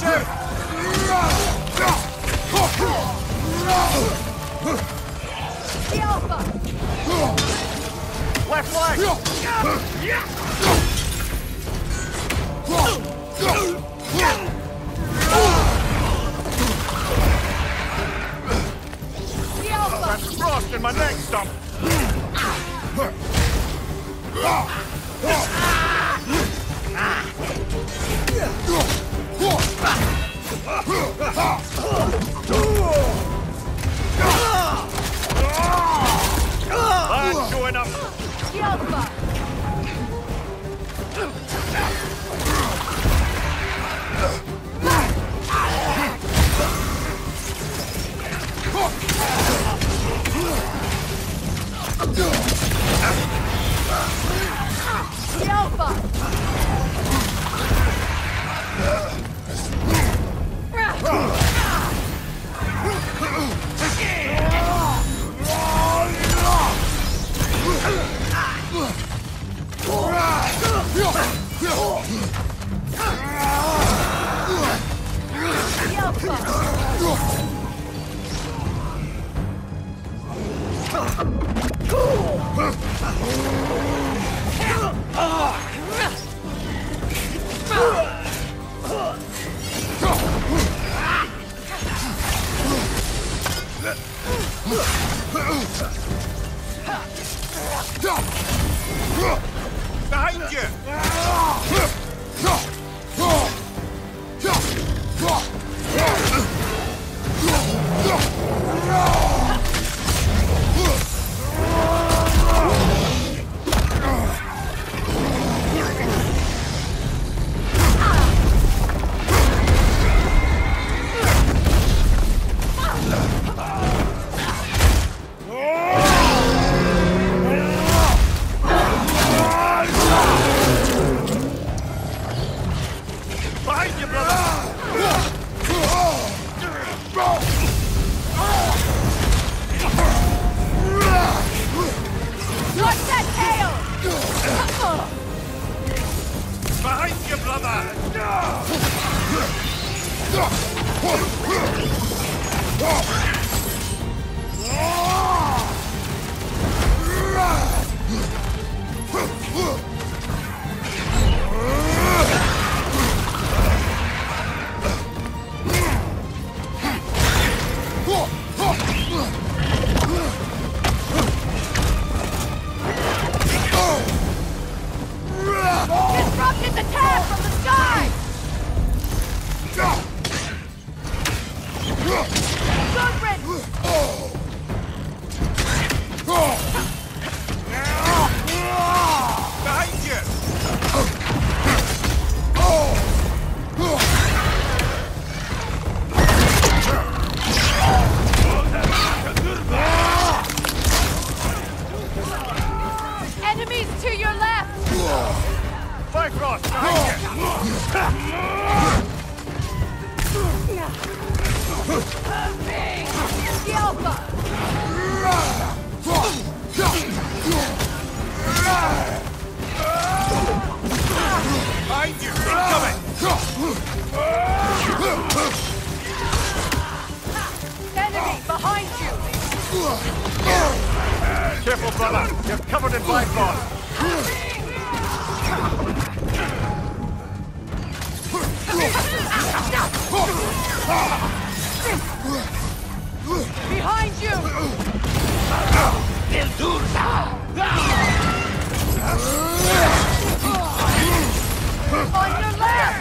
The Alpha! Left leg! The Alpha! That's frost in my neck stump! That's showing up! The Alpha! The Alpha! The Alpha! Behind you! Behind you, brother! Watch that tail! Behind you, brother! Disrupt his attack from the sky! Goodrin! Behind you! Enemies to your left! Bifrost, behind The Alpha! Behind you! Incoming! Enemy behind you! Careful, brother! You're covered in Bifrost! Behind you! On your left!